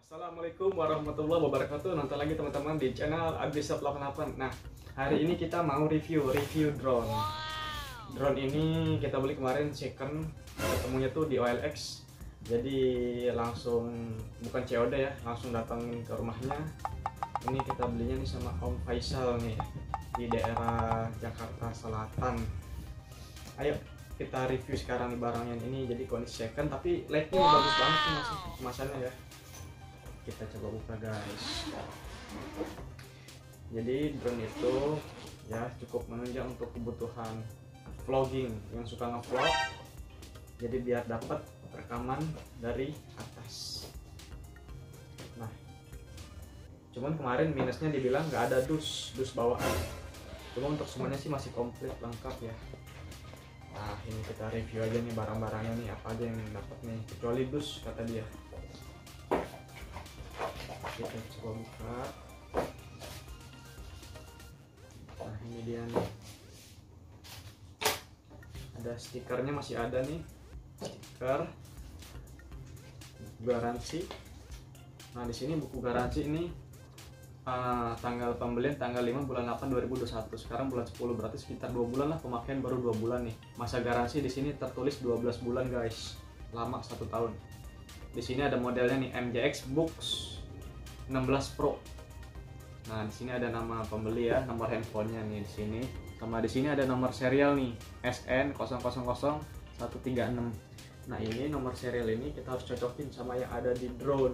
Assalamualaikum warahmatullahi wabarakatuh. Nonton lagi teman-teman di channel Agrisab88. Nah, hari ini kita mau review drone. Drone ini kita beli kemarin second, ketemunya tuh di OLX. Jadi langsung bukan COD ya, langsung datangin ke rumahnya. Ini kita belinya nih sama Om Faisal nih di daerah Jakarta Selatan. Ayo kita review sekarang nih barangnya ini. Jadi kondisi second tapi light-nya bagus banget nih masih kemasannya ya. Kita coba buka guys. Jadi drone itu ya cukup menunjang untuk kebutuhan vlogging yang suka ngevlog. Jadi biar dapat rekaman dari atas. Nah, cuman kemarin minusnya dibilang nggak ada dus bawaan. Cuma untuk semuanya sih masih komplit lengkap ya. Nah, ini kita review aja nih barang-barangnya nih, apa aja yang dapat nih, kecuali dus kata dia. Kita coba buka. Nah, ini dia nih, ada stikernya, masih ada nih stiker garansi. Nah, di sini buku garansi ini tanggal pembelian tanggal 5 bulan 8 2021. Sekarang bulan 10, berarti sekitar 2 bulan lah, pemakaian baru 2 bulan nih. Masa garansi di sini tertulis 12 bulan guys, lama 1 tahun. Di sini ada modelnya nih, MJX Boox 16 Pro. Nah, di sini ada nama pembeli ya, nomor handphonenya nih di sini. Sama di sini ada nomor serial nih, SN000136. Nah, ini nomor serial ini kita harus cocokin sama yang ada di drone.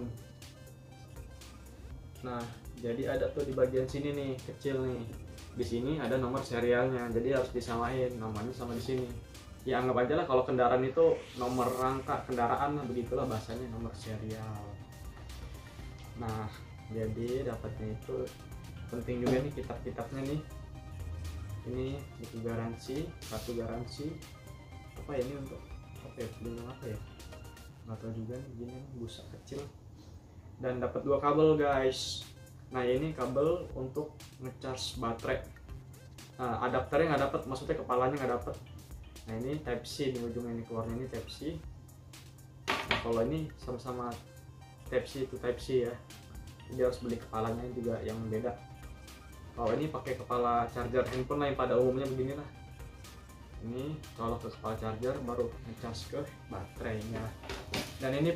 Nah, jadi ada tuh di bagian sini nih, kecil nih. Di sini ada nomor serialnya, jadi harus disamain namanya sama di sini. Ya anggap aja lah kalau kendaraan itu nomor rangka kendaraan lah, begitulah bahasanya, nomor serial. Nah, jadi dapatnya itu penting juga nih, kitab-kitabnya nih. Ini buku garansi, kartu garansi. Apa ya ini untuk apa ya? Pelindung apa ya? Nggak tahu juga nih, gini busa kecil. Dan dapat 2 kabel guys. Nah, ini kabel untuk ngecas baterai. Nah, adapternya nggak dapat, maksudnya kepalanya nggak dapat. Nah, ini Type C di ujungnya, ini keluarnya ini Type C. Nah, kalau ini sama-sama Type C itu Type C ya. Jadi harus beli kepalanya juga yang beda. Kalau ini pakai kepala charger handphone lah yang pada umumnya beginilah. Ini kalau ke kepala charger baru ngecas ke baterainya. Dan ini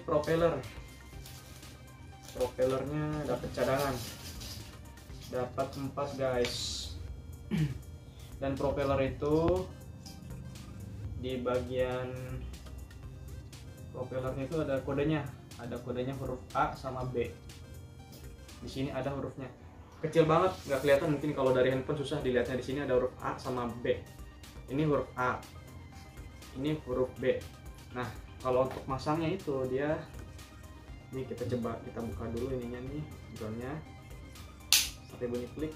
propellernya dapat cadangan, dapat 4 guys. Dan propeller itu di bagian propellernya itu ada kodenya huruf A sama B. Di sini ada hurufnya, kecil banget nggak kelihatan, mungkin kalau dari handphone susah dilihatnya. Di sini ada huruf A sama B. Ini huruf A, ini huruf B. Nah, kalau untuk masangnya itu dia ini, kita coba kita buka dulu ininya nih, drone-nya. Sampai bunyi klik.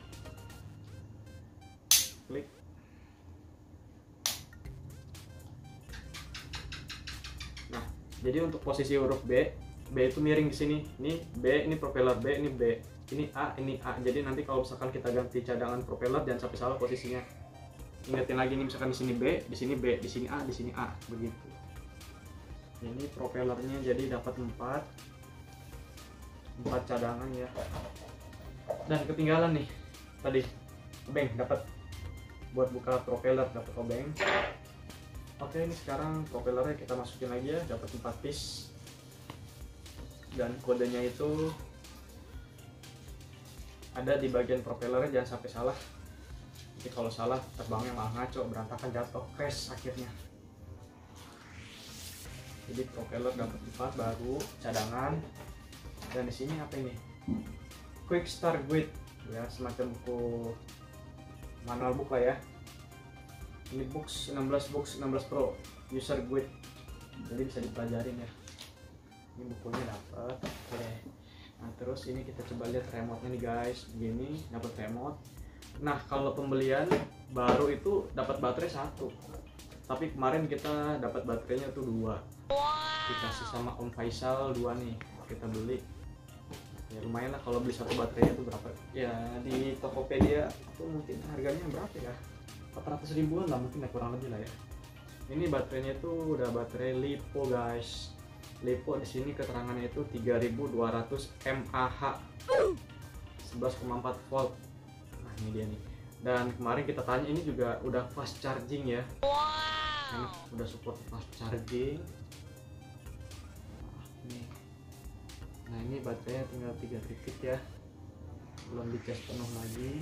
Nah, jadi untuk posisi huruf B itu miring di sini. Ini B, ini propeller B, ini B, ini A, ini A. Jadi nanti kalau misalkan kita ganti cadangan propeller jangan sampai salah posisinya. Ingatin lagi nih, misalkan di sini B, di sini B, di sini A, di sini A, begitu. Ini propellernya jadi dapat 4 cadangan ya. Dan ketinggalan nih tadi obeng, dapat buat buka propeller, dapat obeng. Oke, ini sekarang propellernya kita masukin lagi ya, dapat 4 piece. Dan kodenya itu ada di bagian propellernya, jangan sampai salah. Jadi kalau salah terbangnya malah ngaco, berantakan, jatuh, crash akhirnya. Jadi propeller dapat 4 baru cadangan. Dan di sini apa ini? Quick Start Guide ya, semacam buku manual book lah ya. Ini Boox 16 Pro User Guide. Jadi bisa dipelajarin ya. Ini bukunya dapat. Oke. Nah, terus ini kita coba lihat remote-nya nih guys. Begini, dapat remote. Nah, kalau pembelian baru itu dapat baterai 1. Tapi kemarin kita dapat baterainya tuh 2. Dikasih sama Om Faisal 2 nih. Kita beli. Ya lumayan lah kalau beli 1 baterainya tuh berapa? Ya di Tokopedia tuh mungkin harganya berapa ya? 400 ribuan lah mungkin ya, kurang lebih lah ya. Ini baterainya tuh udah baterai LiPo guys. LiPo di sini keterangannya itu 3200 mAh 11,4 volt. Nah ini dia nih. Dan kemarin kita tanya ini juga udah fast charging ya. Ini udah support fast charging. Nah ini baterainya tinggal 3 titik ya, belum dicas penuh lagi.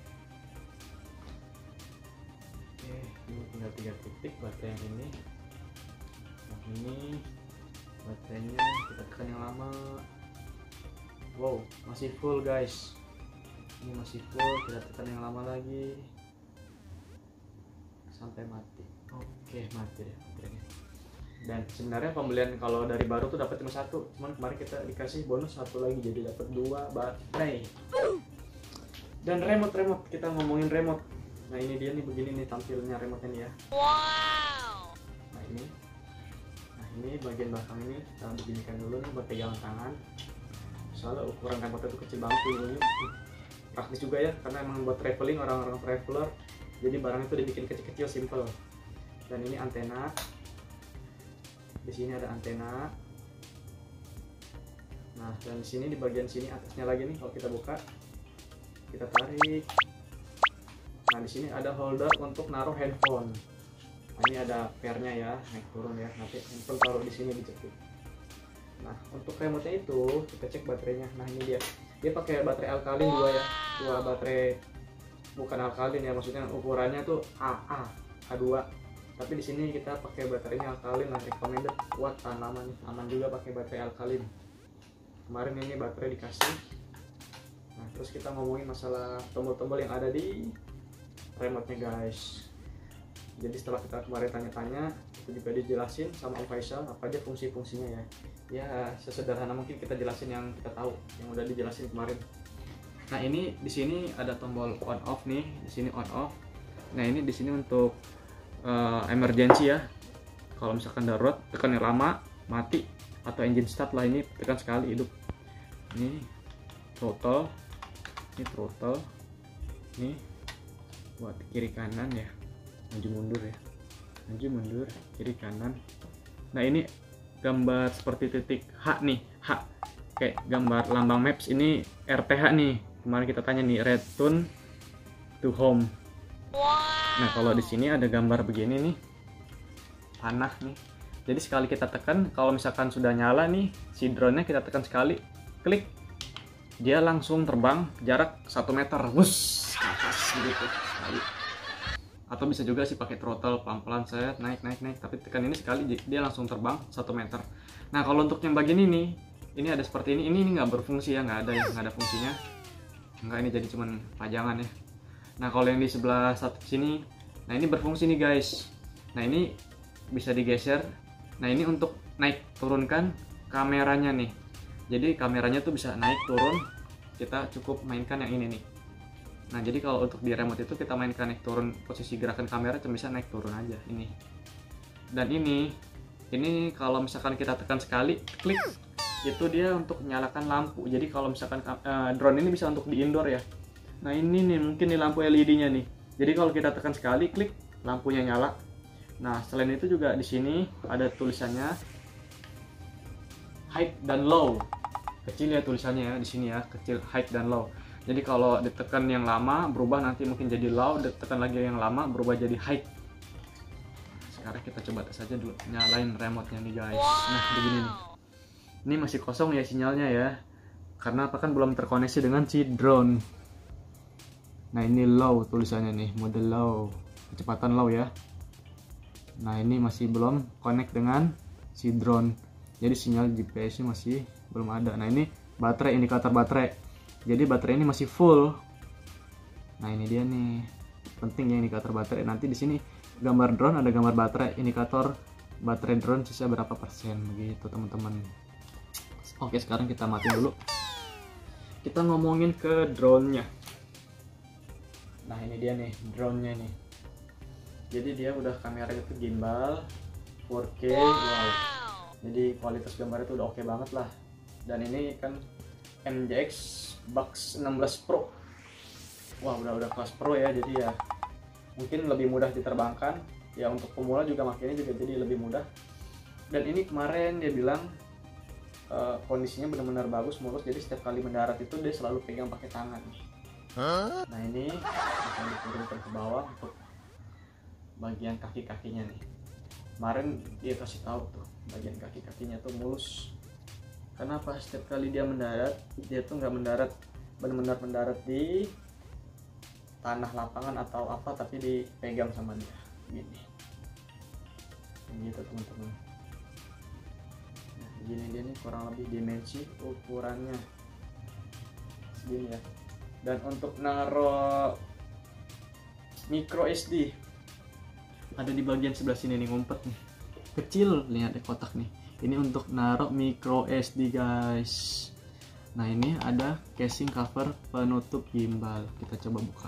Oke, ini tinggal 3 titik baterai yang ini. Nah ini baterainya kita tekan yang lama. Wow, masih full guys. Ini masih full, kita tekan yang lama lagi sampai mati. Oke, mati deh baterainya. Dan sebenarnya pembelian kalau dari baru tuh dapat cuma satu, cuman kemarin kita dikasih bonus satu lagi, jadi dapat 2 baterai. Dan remote, kita ngomongin remote. Nah ini dia nih, begini nih tampilnya remote nya ya. Wow. Nah ini bagian belakang ini kita beginikan dulu nih buat pegangan tangan. Soalnya ukuran remote itu kecil banget ini. Praktis juga ya, karena emang buat traveling, orang-orang traveler, jadi barang itu dibikin kecil-kecil, simple. Dan ini antena. Di sini ada antena. Nah, dan di sini di bagian sini atasnya lagi nih, kalau kita buka, kita tarik. Nah, di sini ada holder untuk naruh handphone. Nah, ini ada pairnya ya, naik turun ya. Nanti handphone taruh di sini dijepit. Nah, untuk remote-nya itu kita cek baterainya. Nah, ini dia. Dia pakai baterai alkalin 2 ya. 2 baterai, bukan alkalin ya, maksudnya ukurannya tuh A2. Tapi di sini kita pakai baterainya alkalin lah, recommended buat tanaman, aman juga pakai baterai alkalin. Kemarin ini baterai dikasih. Nah, terus kita ngomongin masalah tombol-tombol yang ada di remote-nya guys. Jadi setelah kita kemarin tanya-tanya, itu juga dijelasin sama Om Faisal apa aja fungsi-fungsinya ya. Ya sesederhana mungkin kita jelasin yang kita tahu, yang udah dijelasin kemarin. Nah ini di sini ada tombol on off nih, di sini on off. Nah ini di sini untuk emergency ya. Kalau misalkan darurat tekan yang lama mati, atau engine start lah, ini tekan sekali hidup. Ini throttle, ini buat kiri kanan ya, maju mundur ya, maju mundur kiri kanan. Nah ini gambar seperti titik H nih, H kayak gambar lambang maps, ini RTH nih. Kemarin kita tanya nih, return to home. Nah kalau di sini ada gambar begini nih, panah nih. Jadi sekali kita tekan, kalau misalkan sudah nyala nih si drone-nya, kita tekan sekali, klik, dia langsung terbang jarak 1 meter, wuss, gitu sekali. Atau bisa juga sih pakai throttle pelan-pelan, set naik, tapi tekan ini sekali dia langsung terbang 1 meter. Nah kalau untuk yang bagian ini ada seperti ini nggak berfungsi ya, nggak ada fungsinya, nggak, ini jadi cuman pajangan ya. Nah kalau yang di sebelah satu sini, nah ini berfungsi nih guys. Nah ini bisa digeser. Nah ini untuk naik turunkan kameranya nih. Jadi kameranya tuh bisa naik turun, kita cukup mainkan yang ini nih. Nah jadi kalau untuk di remote itu kita mainkan naik turun, posisi gerakan kamera cuma bisa naik turun aja ini. Dan ini kalau misalkan kita tekan sekali, klik, itu dia untuk nyalakan lampu. Jadi kalau misalkan drone ini bisa untuk di indoor ya. Nah ini nih mungkin nih lampu LED-nya nih. Jadi kalau kita tekan sekali, klik, lampunya nyala. Nah selain itu juga di sini ada tulisannya high dan low. Kecil ya tulisannya ya di sini ya, kecil, high dan low. Jadi kalau ditekan yang lama berubah, nanti mungkin jadi low, ditekan lagi yang lama berubah jadi high. Sekarang kita coba tes aja dulu, nyalain remote-nya nih guys. Nah begini nih. Ini masih kosong ya sinyalnya ya, karena apa kan belum terkoneksi dengan si drone. Nah ini low tulisannya nih, mode low, kecepatan low ya. Nah ini masih belum connect dengan si drone, jadi sinyal GPS-nya masih belum ada. Nah ini baterai, indikator baterai, jadi baterai ini masih full. Nah ini dia nih, penting ya indikator baterai. Nanti di sini gambar drone ada gambar baterai, indikator baterai drone sisa berapa persen begitu teman-teman. Oke sekarang kita matiin dulu, kita ngomongin ke drone-nya. Nah ini dia nih drone-nya nih. Jadi dia udah kamera itu gimbal 4K, wow. Jadi kualitas gambar itu udah oke banget lah. Dan ini kan MJX Box 16 Pro. Wah udah kelas Pro ya, jadi ya mungkin lebih mudah diterbangkan. Ya untuk pemula juga makanya juga jadi lebih mudah. Dan ini kemarin dia bilang kondisinya benar-benar bagus, mulus, jadi setiap kali mendarat itu dia selalu pegang pakai tangan. Nah ini akan diturunkan ke bawah untuk bagian kaki-kakinya nih. Kemarin dia kasih tahu tuh bagian kaki-kakinya tuh mulus. Kenapa? Setiap kali dia mendarat, dia tuh nggak mendarat benar-benar mendarat di tanah lapangan atau apa, tapi dipegang sama dia gini. Gitu teman-teman. Nah, begini dia nih kurang lebih dimensi ukurannya segini ya. Dan untuk naro micro SD ada di bagian sebelah sini nih, ngumpet nih, kecil, lihat deh kotak nih. Ini untuk naro micro SD guys. Nah ini ada casing cover penutup gimbal, kita coba buka.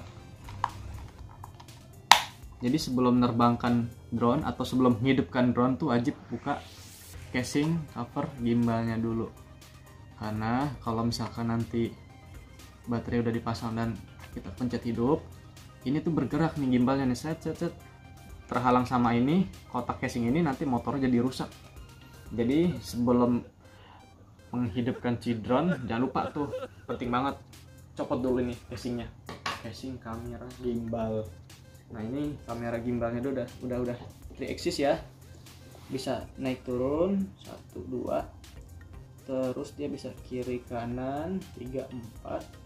Jadi sebelum menerbangkan drone atau sebelum menghidupkan drone tuh wajib buka casing cover gimbalnya dulu, karena kalau misalkan nanti baterai udah dipasang dan kita pencet hidup, ini tuh bergerak nih gimbalnya nih, set, terhalang sama ini kotak casing ini, nanti motornya jadi rusak. Jadi sebelum menghidupkan si drone jangan lupa tuh, penting banget, copot dulu nih casingnya, casing kamera gimbal. Nah ini kamera gimbalnya udah 3 axis ya, bisa naik turun 1 2, terus dia bisa kiri kanan 3 4.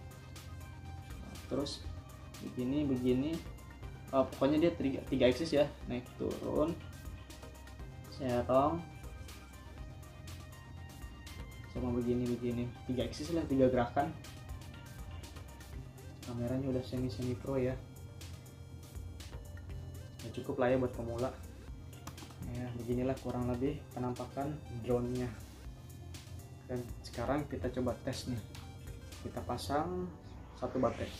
Terus begini, pokoknya dia 3 axis ya, naik turun, serong, sama begini 3 axis lah, 3 gerakan. Kameranya udah semi pro ya, cukup lah ya buat pemula ya. Beginilah kurang lebih penampakan drone-nya. Dan sekarang kita coba tes nih, kita pasang 1 baterai.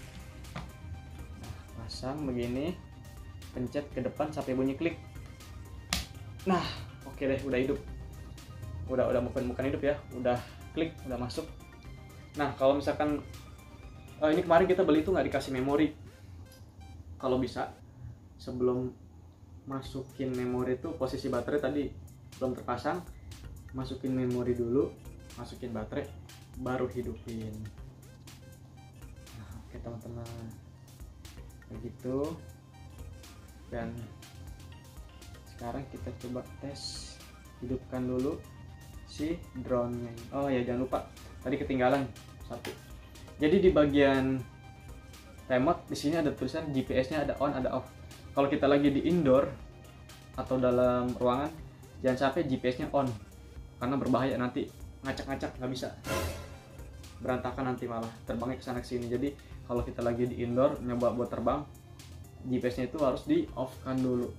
Pasang begini, pencet ke depan sampai bunyi klik. Nah oke deh, udah hidup, udah bukan hidup ya, udah klik, udah masuk. Nah kalau misalkan ini kemarin kita beli tuh nggak dikasih memori. Kalau bisa sebelum masukin memori itu, posisi baterai tadi belum terpasang, masukin memori dulu, masukin baterai, baru hidupin. Nah, oke teman-teman, begitu. Dan sekarang kita coba tes, hidupkan dulu si drone-nya. Oh ya jangan lupa, tadi ketinggalan 1. Jadi di bagian remote di sini ada tulisan GPS-nya, ada on ada off. Kalau kita lagi di indoor atau dalam ruangan, jangan sampai GPS-nya on, karena berbahaya, nanti ngacak-ngacak, nggak bisa, berantakan nanti malah terbangnya kesana kesini. Jadi kalau kita lagi di indoor nyoba buat terbang, GPS-nya itu harus di off kan dulu.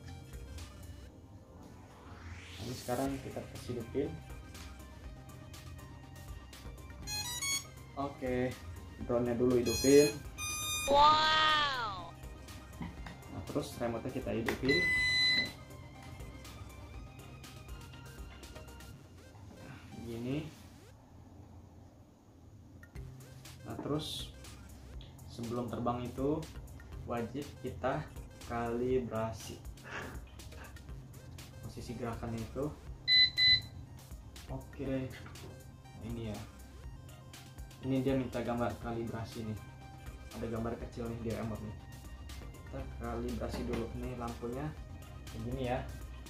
Ini sekarang kita kasih hidupin. Oke, drone-nya dulu hidupin. Wow. Nah, terus remote-nya kita hidupin. Begini. Nah, terus sebelum terbang itu wajib kita kalibrasi posisi gerakannya itu. Oke, ini ya, ini dia minta gambar kalibrasi nih, ada gambar kecil nih di remote nih. Kita kalibrasi dulu nih, lampunya begini ya,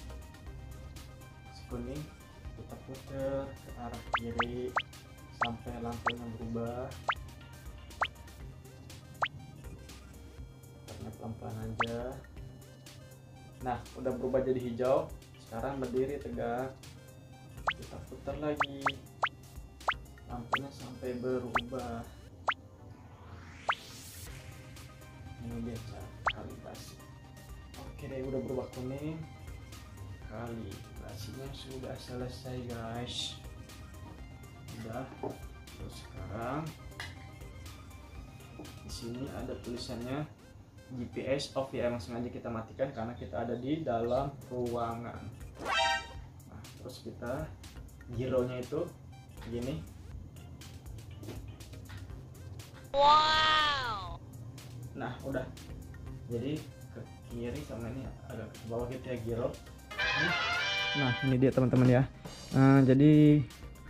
kuning, kita putar ke arah kiri sampai lampunya berubah. Pelan-pelan aja. Nah udah berubah jadi hijau, sekarang berdiri tegak, kita putar lagi lampunya sampai berubah. Ini dia cara kalibrasi. Oke deh, udah berubah kuning, kalibrasinya sudah selesai guys. Udah. Terus sekarang di sini ada tulisannya GPS off ya, emang sengaja kita matikan karena kita ada di dalam ruangan. Nah, terus kita gironya itu gini. Wow. Nah, udah. Jadi ke kiri sama ini agak ke bawah gitu ya giro. Nah, ini dia teman-teman ya. Jadi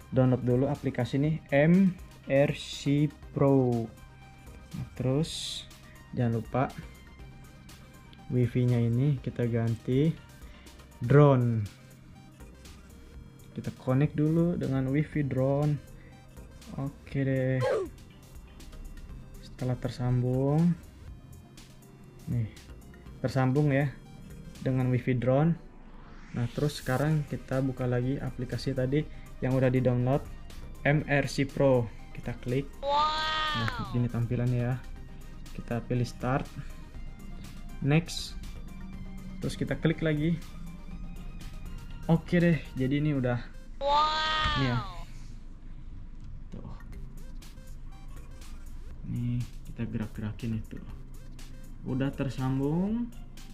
download dulu aplikasi nih MRC Pro. Nah, terus jangan lupa wifi nya ini kita ganti drone. Kita connect dulu dengan wifi drone. Oke deh, setelah tersambung nih, tersambung ya dengan wifi drone. Nah terus sekarang kita buka lagi aplikasi tadi yang udah di download, MRC Pro. Kita klik. Nah ini tampilannya ya. Kita pilih start, next, terus kita klik lagi. Oke deh, jadi ini udah ini ya. Tuh. Nih kita gerak-gerakin itu. Udah tersambung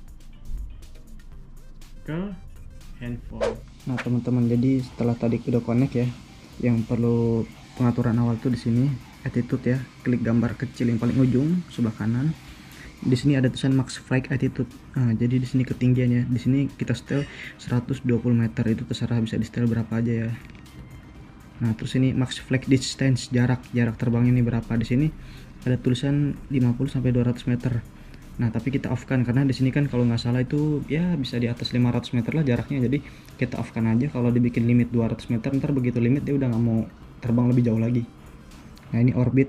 ke handphone. Nah teman-teman, jadi setelah tadi udah connect ya, yang perlu pengaturan awal tuh di sini attitude ya. Klik gambar kecil yang paling ujung sebelah kanan. Di sini ada tulisan max flight attitude. Nah, jadi di sini ketinggiannya. Di sini kita setel 120 meter, itu terserah bisa di setel berapa aja ya. Nah, terus ini max flight distance, jarak terbang ini berapa. Di sini ada tulisan 50 sampai 200 meter. Nah, tapi kita off kan karena di sini kan kalau nggak salah itu ya bisa di atas 500 meter lah jaraknya. Jadi kita off kan aja. Kalau dibikin limit 200 meter, ntar begitu limit dia udah nggak mau terbang lebih jauh lagi. Nah, ini orbit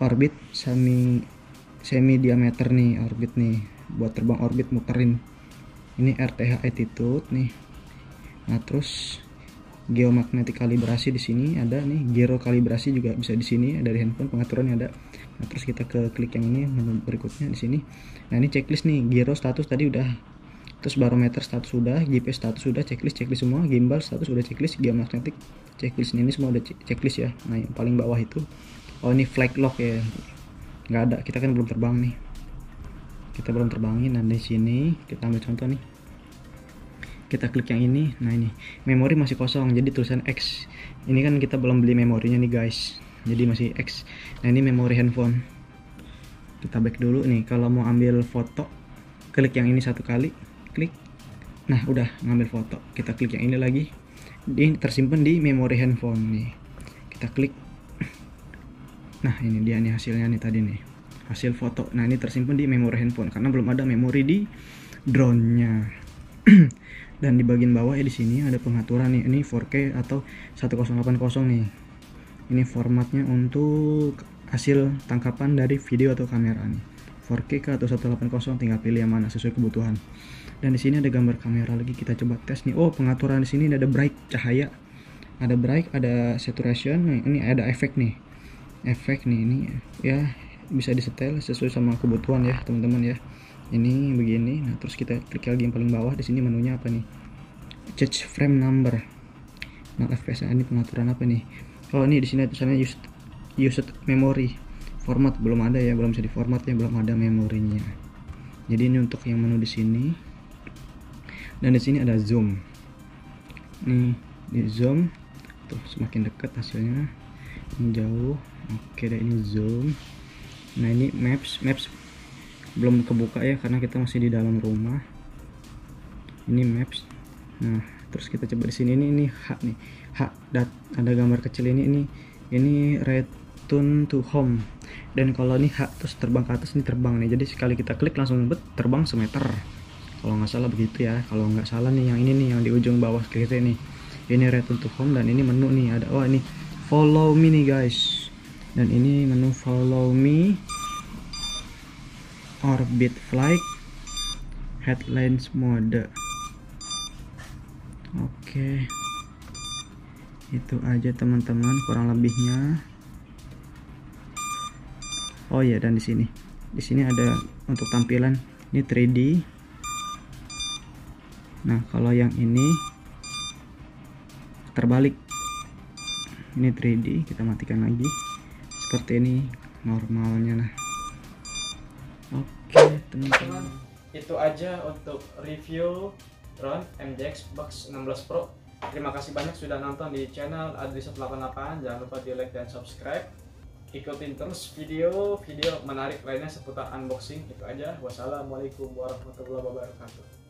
semi diameter nih, orbit nih buat terbang orbit muterin. Ini RTH attitude nih. Nah, terus geomagnetic kalibrasi di sini ada nih, gyro kalibrasi juga bisa di sini dari handphone, pengaturannya ada. Nah, terus kita ke klik yang ini, menu berikutnya di sini. Nah, ini checklist nih, gyro status tadi udah. Terus barometer status sudah, GPS status sudah, checklist semua, gimbal status udah checklist, geomagnetic checklist ini semua udah checklist ya. Nah, yang paling bawah itu, oh ini flight log ya, nggak ada, kita kan belum terbang nih, kita belum terbangin. Nah, di sini kita ambil contoh nih, kita klik yang ini. Nah, ini memori masih kosong, jadi tulisan X. Ini kan kita belum beli memorinya nih guys, jadi masih X. Nah, ini memori handphone. Kita back dulu nih. Kalau mau ambil foto, klik yang ini satu kali, klik. Nah, udah ngambil foto. Kita klik yang ini lagi, ini tersimpan di memori handphone nih. Kita klik. Nah, ini dia nih hasilnya nih tadi nih, hasil foto. Nah, ini tersimpan di memori handphone karena belum ada memori di drone-nya. Dan di bagian bawah ya di sini ada pengaturan nih, ini 4K atau 1080 nih. Ini formatnya untuk hasil tangkapan dari video atau kamera nih. 4K atau 1080, tinggal pilih yang mana sesuai kebutuhan. Dan di sini ada gambar kamera lagi, kita coba tes nih. Oh, pengaturan di sini ada bright cahaya, ada bright, ada saturation. Nah, ini ada efek nih. Efek nih ini ya bisa disetel sesuai sama kebutuhan ya, teman-teman ya. Ini begini. Nah, terus kita klik lagi yang paling bawah, di sini menunya apa nih? Change frame number. Nah, FPS ini pengaturan apa nih? Oh, ini di sini tulisannya used memory. Format belum ada ya, belum bisa diformatnya, belum ada memorinya. Jadi ini untuk yang menu di sini. Dan di sini ada zoom. Nih, di zoom tuh semakin dekat hasilnya, ini jauh. Oke deh, ini zoom. Nah, ini maps belum kebuka ya karena kita masih di dalam rumah. Ini maps. Nah, terus kita coba di sini, ini H nih, ada gambar kecil ini return to home. Dan kalau ini H terus terbang ke atas, ini terbang nih, jadi sekali kita klik langsung terbang semeter kalau nggak salah begitu ya. Kalau nggak salah nih yang ini nih, yang di ujung bawah kiri nih, ini return to home. Dan ini menu nih ada, oh ini follow me nih guys, dan ini menu follow me, orbit flight, headlines mode. Oke, itu aja teman-teman kurang lebihnya. Oh ya, dan di sini ada untuk tampilan ini 3D. Nah, kalau yang ini terbalik, ini 3D, kita matikan lagi seperti ini normalnya. Nah, oke teman-teman, itu aja untuk review drone MJX Box 16 Pro. Terima kasih banyak sudah nonton di channel Adri188. Jangan lupa di like dan subscribe. Ikutin terus video menarik lainnya seputar unboxing. Itu aja. Wassalamualaikum warahmatullahi wabarakatuh.